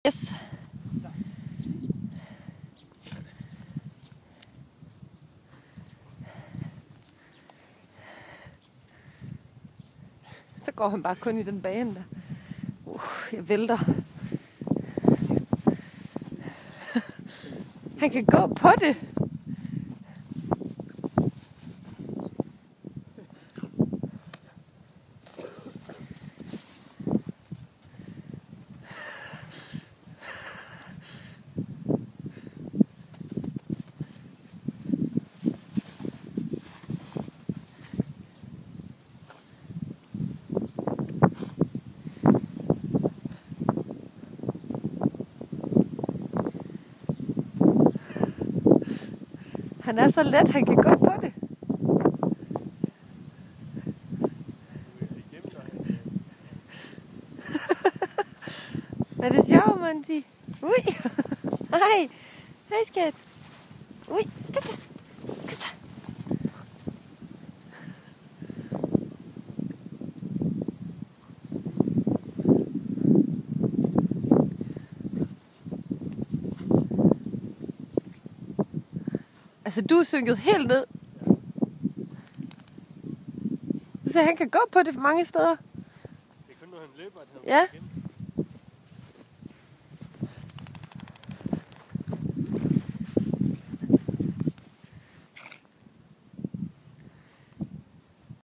Yes. Så går han bare kun i den bane der. Jeg vælter. Han kan gå på det. Han er så let, han kan gå på det. Er det sjovt, Monty? Ui! Hej! Hej, skat! Ui! Kom så! Kom så! Altså, du er synket helt ned. Så han kan gå på det mange steder. Det er kun, når han løber, at han ja. igen.